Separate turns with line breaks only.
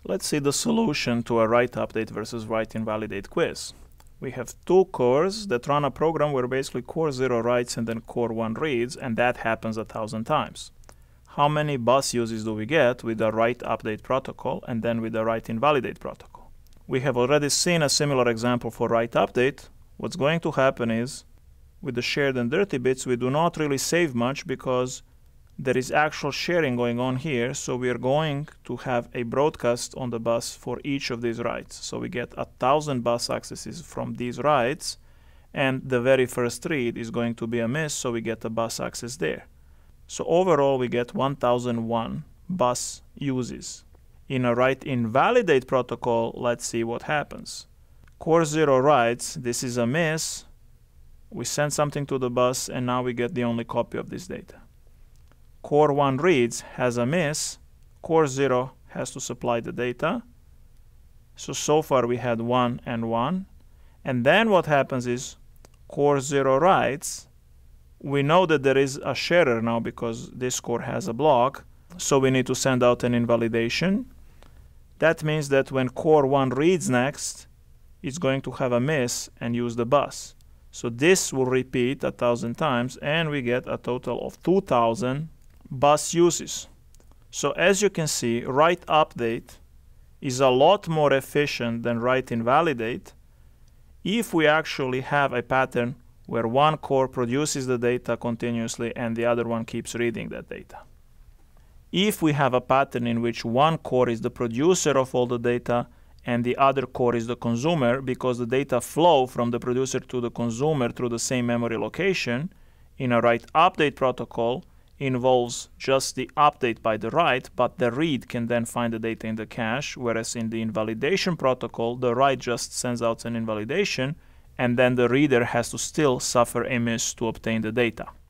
Let's see the solution to a write update versus write invalidate quiz. We have two cores that run a program where basically core 0 writes and then core 1 reads, and that happens 1,000 times. How many bus uses do we get with the write update protocol and then with the write invalidate protocol? We have already seen a similar example for write update. What's going to happen is, with the shared and dirty bits, we do not really save much because there is actual sharing going on here, so we are going to have a broadcast on the bus for each of these writes. So we get 1,000 bus accesses from these writes, and the very first read is going to be a miss, so we get a bus access there. So overall we get 1,001 bus uses. In a write invalidate protocol, let's see what happens. Core 0 writes, this is a miss, we send something to the bus, and now we get the only copy of this data. Core 1 reads, has a miss, core 0 has to supply the data. So far we had 1 and 1. And then what happens is, core 0 writes, we know that there is a sharer now because this core has a block, so we need to send out an invalidation. That means that when core 1 reads next, it's going to have a miss and use the bus. So this will repeat 1,000 times, and we get a total of 2,000 bus uses. So as you can see, write update is a lot more efficient than write invalidate if we actually have a pattern where one core produces the data continuously and the other one keeps reading that data. If we have a pattern in which one core is the producer of all the data and the other core is the consumer, because the data flow from the producer to the consumer through the same memory location, in a write update protocol involves just the update by the write, but the read can then find the data in the cache, whereas in the invalidation protocol, the write just sends out an invalidation, and then the reader has to still suffer a miss to obtain the data.